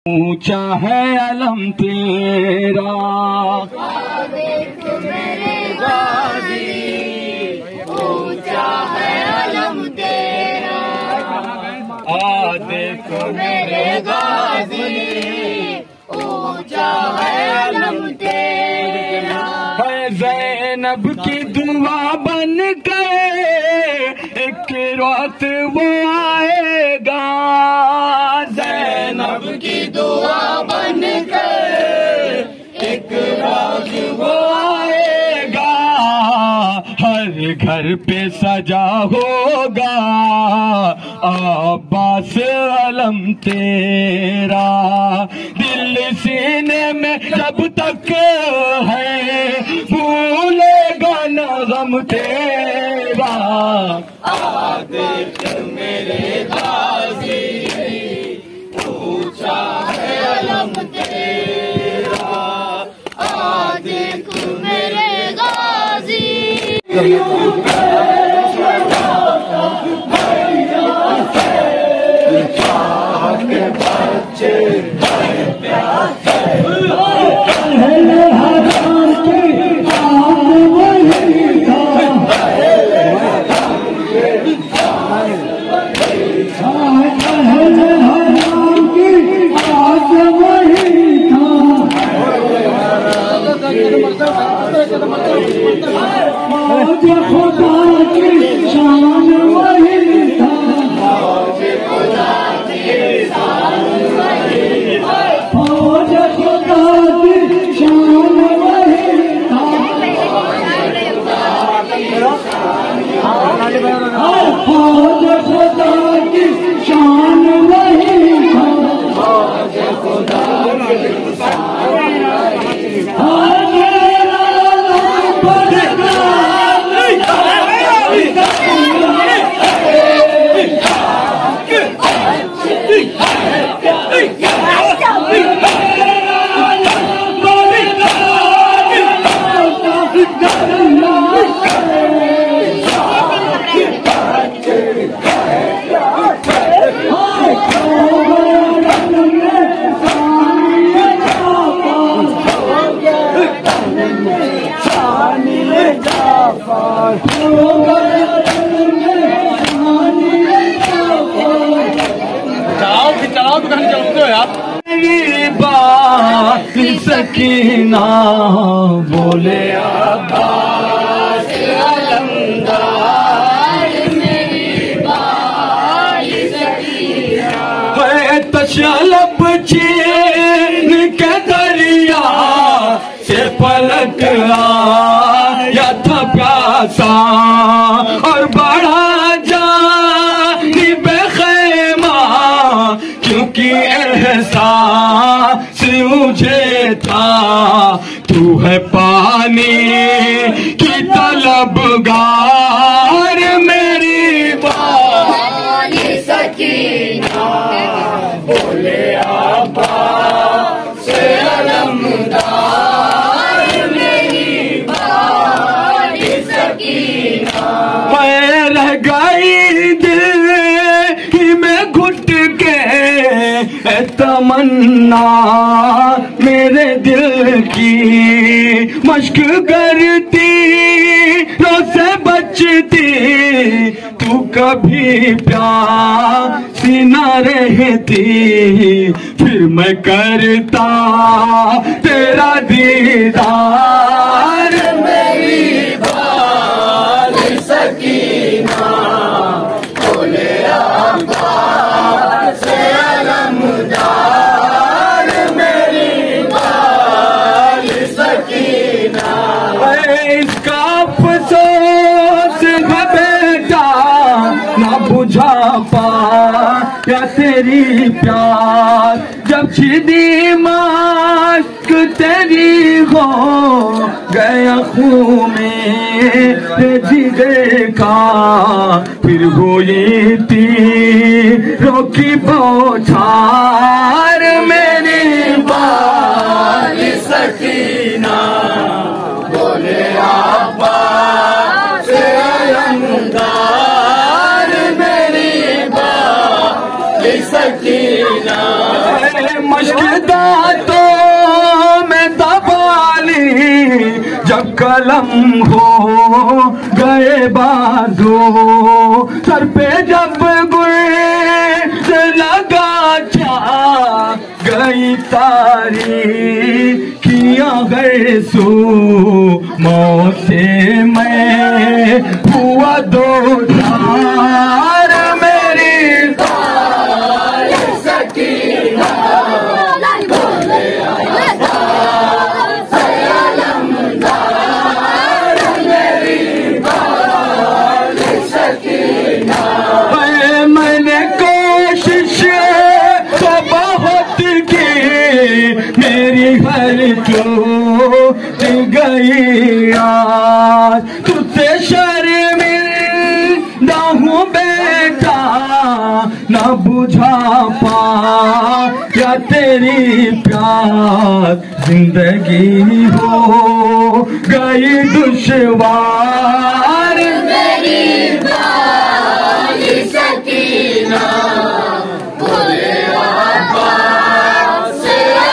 ऊंचा है अलम तेरा, देख मेरे गाजी, ऊंचा है अलम तेरा। देख मेरे गाजी, ऊंचा है अलम तेरा। है ज़ैनब की दुआ बन गए, एक रात वो आएगा। ज़ैनब की दुआ बन गए, एक रात वो आएगा। हर घर पे सजा होगा अब्बास अलम तेरा। दिल सीने में जब तक है भूलेगा न गम तेरा। देख मेरे गाजी, ऊंचा है अलम तेरा। देख मेरे गाजी। चलाओ दुकान चलते हो यार। मेरी बात सकीना बोले अब्बास अलमदार। मेरी बात सकीना है तशलब चीन के दरिया से पलट आया था प्यासा, और बड़ा जानिब ख़ैमा क्योंकि एहसास मुझे था। तू है पानी की तलबगार, मेरी बात सकीना बोले अब्बास अलमदार। मेरी बात सकीना मैं रह गई दिल में घुट के तमन्ना मेरे दिल की मश्क करती रोज़े बचती। तू कभी प्यासी न रहती, फिर मैं करता तेरा दीदार। मेरी बात सकीना बोले अब्बास अलमदार। मेरी बात सकीना इसका अफसोस है बेटा ना बुझा पाया तेरी प्यार। जब छिदी मास्क तेरी हो गया खून में जिगर का, फिर हुई थी रोकी बौछार। मेरी बात सकीना बोले अब्बास अलमदार। मेरी बात सकीना मश्क दांतों में दबाली जब कलम हो गए बाजू, सर पे जब गुल लगा छा गई तारीखियां गए सू, मौत से मैं हुआ दो चार मेरी सकीना मैंने कोशिश तो बहुत की, मेरी हर टूट गई आज, तुझसे शर्मिंदा हूँ बेटा, न बुझा पा या तेरी प्यार, जिंदगी हो गई दुश्वार मेरी बाली सकीना, बोले आबाद से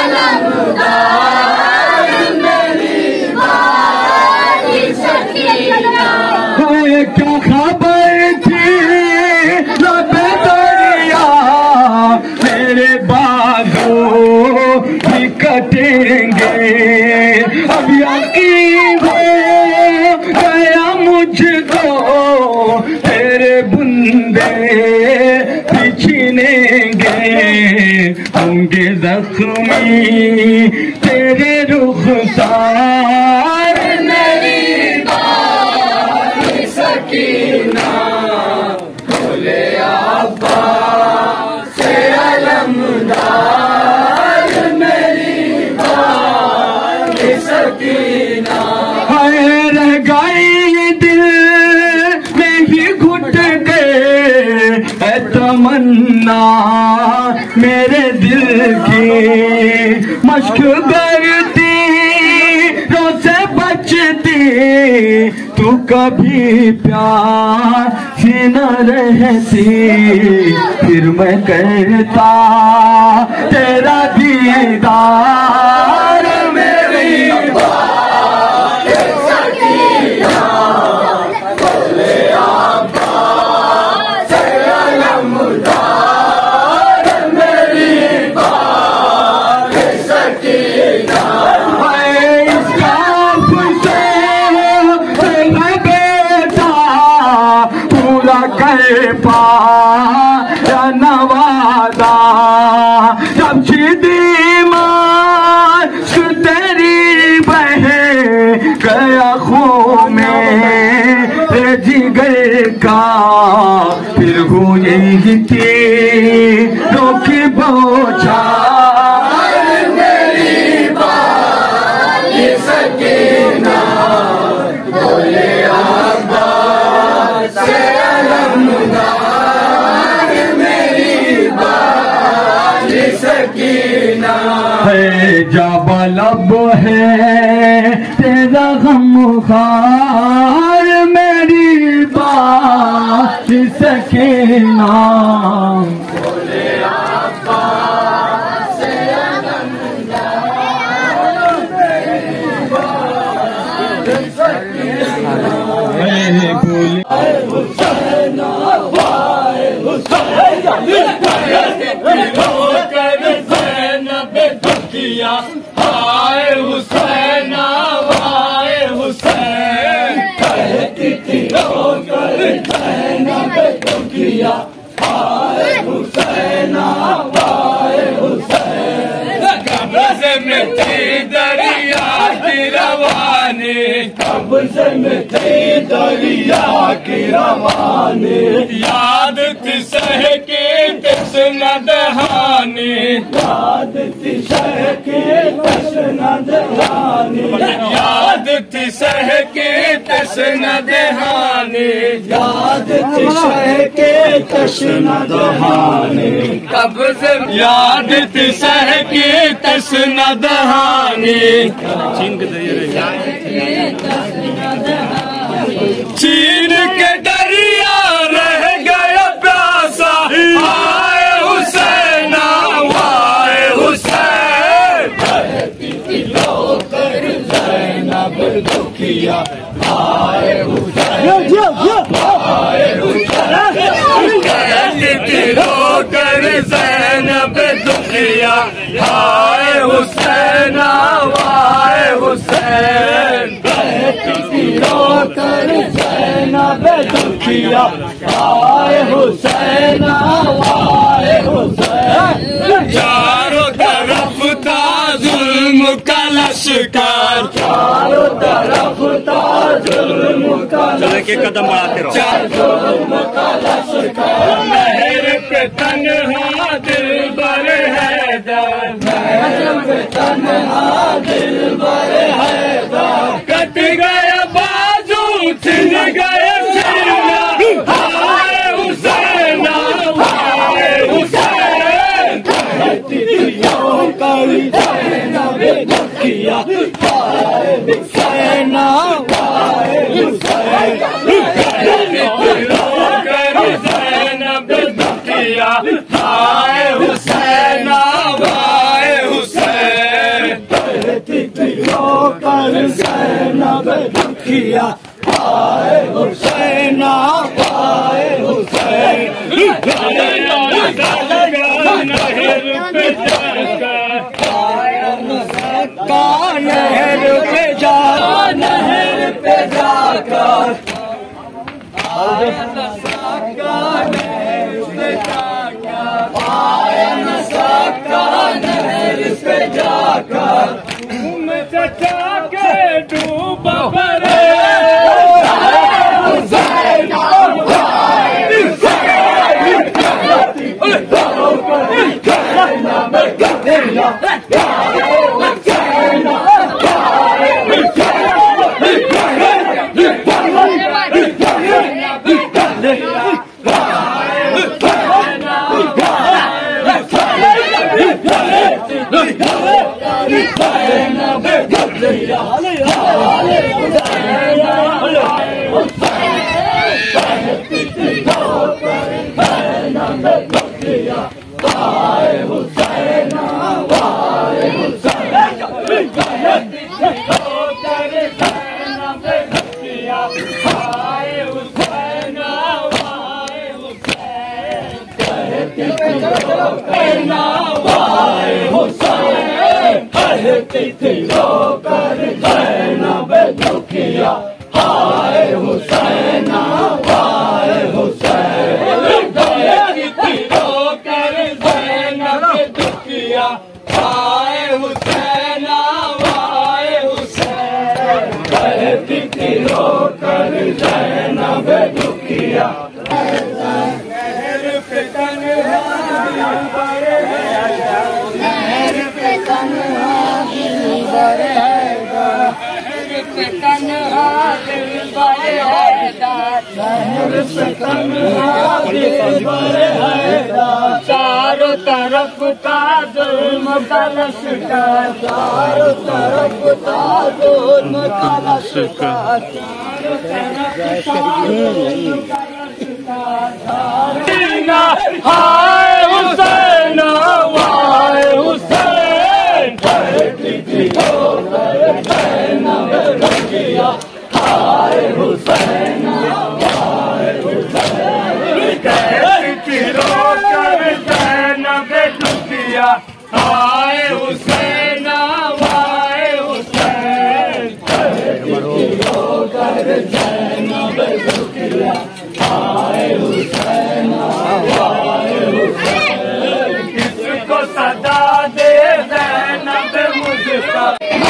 अलमदार, मेरी बाली सकीना। क्या खबर थी लबे दरिया, मेरे बाजू भी कटेंगे, अब यकीन हो गया मुझको, तेरे बुंदे भी छीनेंगे, होंगे जख्मी तेरे रुखसार मेरी बाली सकीना, बोले आबाद से अलमदार, मेरी बाली सकीना। रह गई दिल में ही घुट गए तमन्ना मेरे दिल की, मश्क करती रोज़े बचती, तू कभी प्यार से न रहती, फिर मैं करता तेरा दीदार मेरी बाली सकीना, बोले आबाद से अलमदार, मेरी बाली सकीना। पूरा कर पाया नवादा, जब दीमार तेरी बहे गया खून में जिगर का, फिर हुई तीरों की बौछार मेरी बाली सकीना, बोले आबाद से अलमदार, मेरी बाली सकीना। है जबलब है तेरा गमखार, मेरी बात सकीना, बोले आबाद से अलमदार, मेरी बाली सकीना। हुसैन वाए हुसैन, हाय हुसैन वाए हुसैन, कहती थी होकर ज़ैनब दुखिया, हाय हुसैन वाए हुसैन। कब्ज़ में थी दरिया की रवानी, कब्ज़ में थी दरिया की रवानी, याद थी सह के तृष्ण दहानी, याद थी सह के तृष्ण दहानी, याद थी सह के तृष्ण दहानी, याद थी सह के तृष्ण दहानी, कब्ज़ याद थी सह के तृष्ण दहानी, चीन के दरिया रह गया प्यासा, हाय हुसैन वाए हुसैन। दुखिया आए हुसैन आए हुसैन कहती रो कर ज़ैनब दुखिया आए हुसैन आए हुसैन कहती रो कर ज़ैनब दुखिया आए हुसैन आए हुसैन चारों तरफ था जुल्म का लश्कर चारों तरफ था जुल्म का लश्कर के कदम बढ़ाते रहो जुल्म का लश्कर नहर पे तन्हा दिलबर हैदर नहर पे तन्हा दिलबर हैदर कट गया बाजू छिन गया सीना हाय हुसैन हाय हुसैन करी ज़ैनब दुखिया हाय हुसैन हाय हुसैन करी ज़ैनब दुखिया हाय हुसैन हाय हुसैन कर ज़ैनब दुखिया हाय हुसैन हाय हुसैन नहर पे जाकर नहर पे जाकर चचा के डूब परे चारों तरफ था जुल्म का लश्कर चारों तरफ था जुल्म का लश्कर चारों तरफ था जुल्म का लश्कर हाय हुसैन हाय हुसैन हाय हुसैन हाय हुसैन कहती रो कर ज़ैनब दुखिया हाय हुसैन हाय हुसैन कहती रो कर ज़ैनब दुखिया हाय हुसैन हाय हुसैन किसको सदा दे ज़ैनब मुझको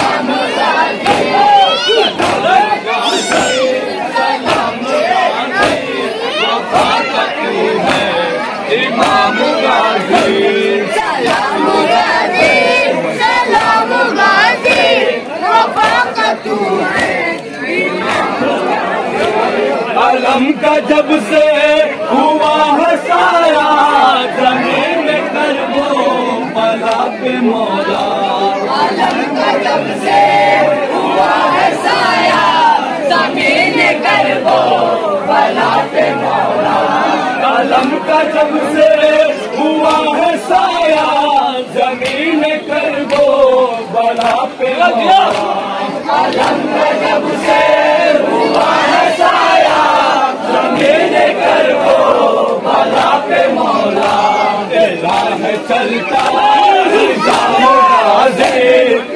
इमाम गाज़ी सलाम गाज़ी सलाम गाज़ी वफ़ा का तू है अलम का जब से हुआ है साया ज़मीन में करबो बला पे मौला अलम का जब से हुआ है साया ज़मीन में करबो बला पे मौला अलम का जब से हुआ है साया जमीन करबो बला पे आलम का जब से हुआ है साया जमीन करबो बला पे मौला तेरा है चलता निजाम-ओ-नाज़िर